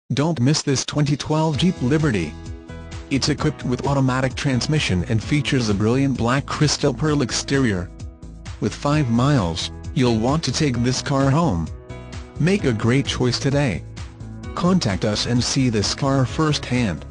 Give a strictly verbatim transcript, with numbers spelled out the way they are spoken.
Don't miss this twenty twelve Jeep Liberty. It's equipped with automatic transmission and features a brilliant black crystal pearl exterior. With five miles, you'll want to take this car home. Make a great choice today. Contact us and see this car firsthand.